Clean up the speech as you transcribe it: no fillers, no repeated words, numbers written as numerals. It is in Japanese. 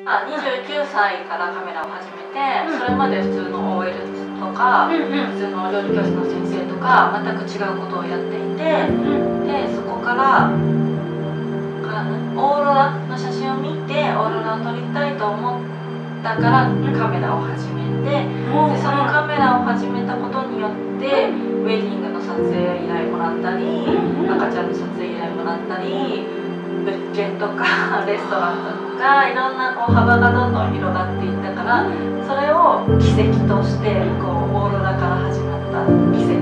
29歳からカメラを始めて、それまで普通の OL とか、普通の料理教室の先生とか全く違うことをやっていて、でそこからオーロラの写真を見てオーロラを撮りたいと思ったからカメラを始めて、でそのカメラを始めたことによってウェディングの撮影依頼もらったり、赤ちゃんの撮影依頼もらったり、物件とかレストランとかいろんなこう幅がどんどん広がっていったから、それを奇跡としてこうオーロラから始まった奇跡